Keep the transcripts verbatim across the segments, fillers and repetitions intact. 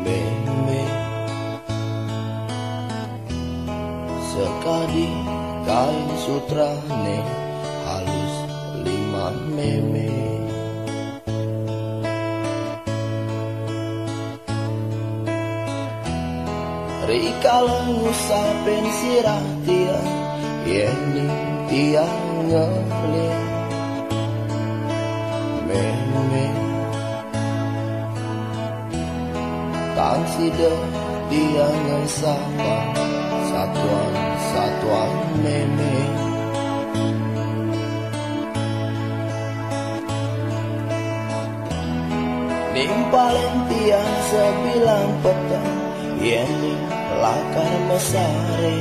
meme sekadi kain sutrane halus lima meme rikala ngusapin sirah tia yeni tia ngeli meme kang sida dia ngesapa satuan-satuan meme nimpalin tiang sebilang petang yeni lakar mesare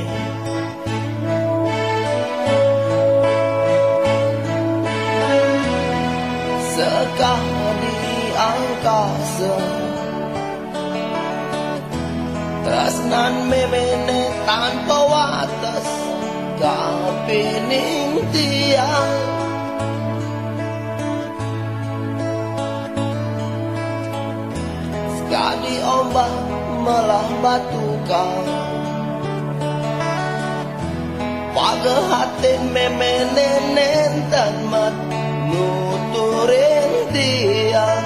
sekali angkasa tresnan memene tanpa wates kapining tiang sekali ombak malah batukan pada hati memene nenten mat nuturin tiang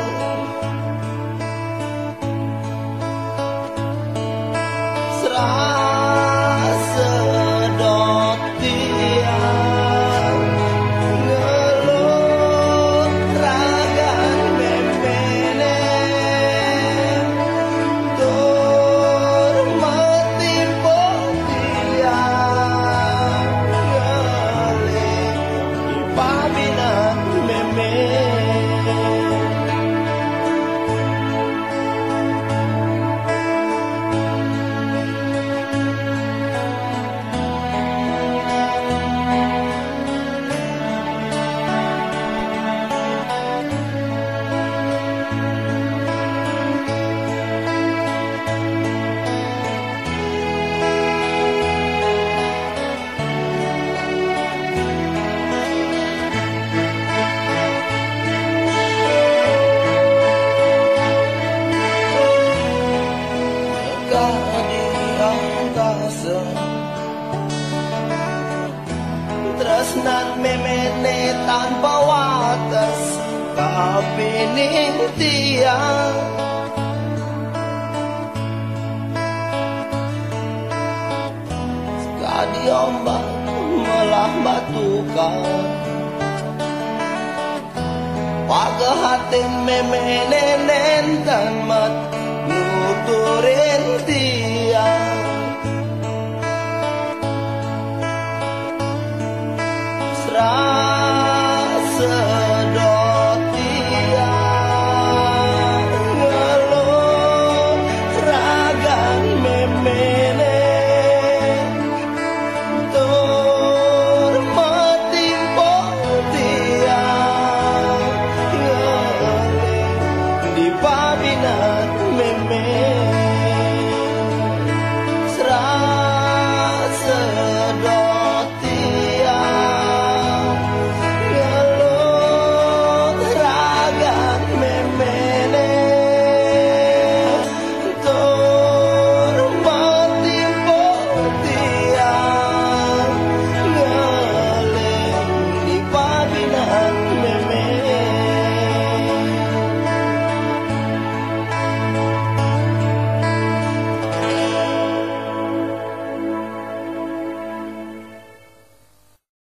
sedot tiang ngelut ragan memene tur metimpo tiang ngelik paminan meme tresnan memene tanpa wates kapining tiang sekali ombak melah batukan pada hati memene nenten mat nuturin